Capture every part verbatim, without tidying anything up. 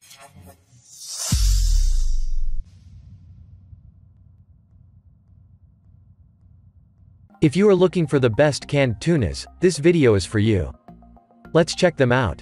If you are looking for the best canned tunas, this video is for you. Let's check them out.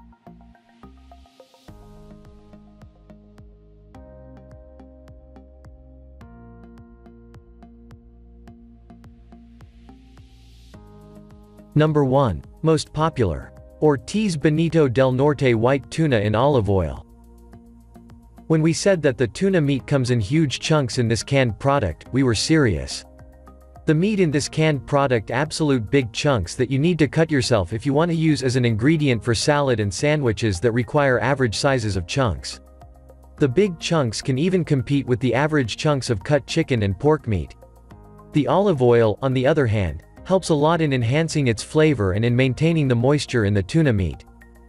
Number one. Most popular. Ortiz Benito del Norte white tuna in olive oil. When we said that the tuna meat comes in huge chunks in this canned product, we were serious. The meat in this canned product absolute big chunks that you need to cut yourself if you want to use as an ingredient for salad and sandwiches that require average sizes of chunks. The big chunks can even compete with the average chunks of cut chicken and pork meat. The olive oil, on the other hand, helps a lot in enhancing its flavor and in maintaining the moisture in the tuna meat.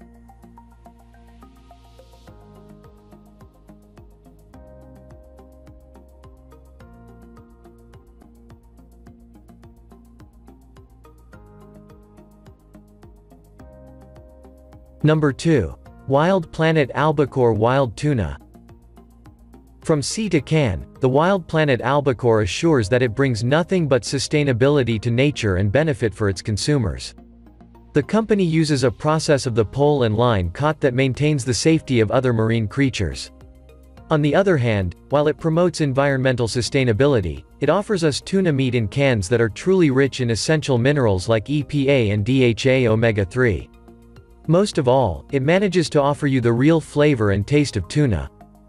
Number two. Wild Planet Albacore Wild Tuna. From sea to can, the Wild Planet Albacore assures that it brings nothing but sustainability to nature and benefit for its consumers. The company uses a process of the pole and line caught that maintains the safety of other marine creatures. On the other hand, while it promotes environmental sustainability, it offers us tuna meat in cans that are truly rich in essential minerals like E P A and D H A omega three. Most of all, it manages to offer you the real flavor and taste of tuna.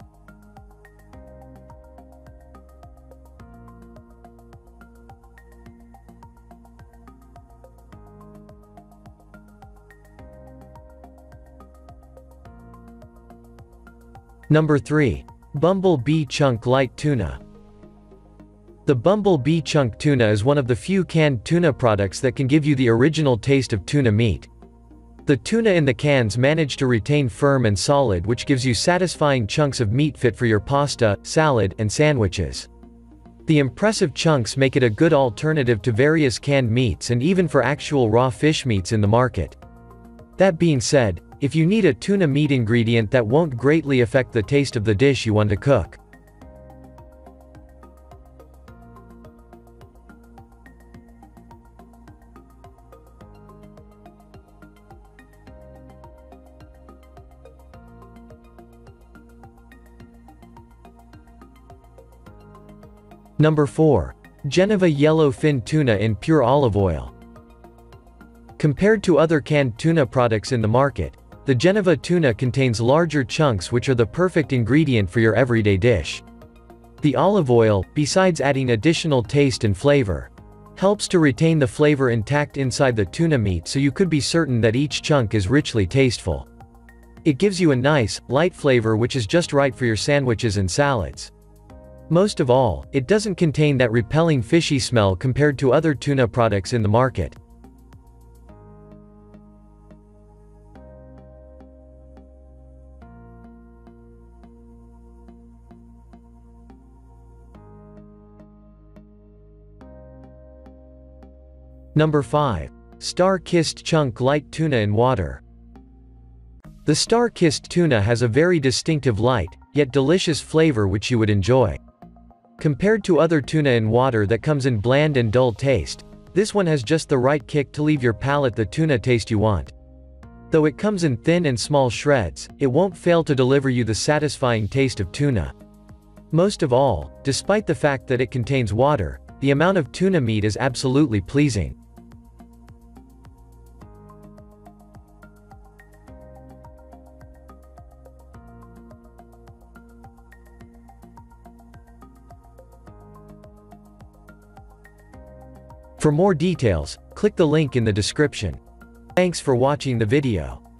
Number three. Bumblebee Chunk Light Tuna. The Bumblebee Chunk Tuna is one of the few canned tuna products that can give you the original taste of tuna meat. The tuna in the cans manage to retain firm and solid, which gives you satisfying chunks of meat fit for your pasta, salad, and sandwiches. The impressive chunks make it a good alternative to various canned meats and even for actual raw fish meats in the market. That being said, if you need a tuna meat ingredient that won't greatly affect the taste of the dish you want to cook. Number four. Genova Yellowfin Tuna in Pure Olive Oil. Compared to other canned tuna products in the market, the Genova tuna contains larger chunks which are the perfect ingredient for your everyday dish. The olive oil, besides adding additional taste and flavor, helps to retain the flavor intact inside the tuna meat, so you could be certain that each chunk is richly tasteful. It gives you a nice, light flavor which is just right for your sandwiches and salads. Most of all, it doesn't contain that repelling fishy smell compared to other tuna products in the market. Number five. Star-Kissed Chunk Light Tuna in Water. The Star-Kissed tuna has a very distinctive light, yet delicious flavor which you would enjoy. Compared to other tuna in water that comes in bland and dull taste, this one has just the right kick to leave your palate the tuna taste you want. Though it comes in thin and small shreds, it won't fail to deliver you the satisfying taste of tuna. Most of all, despite the fact that it contains water, the amount of tuna meat is absolutely pleasing. For more details, click the link in the description. Thanks for watching the video.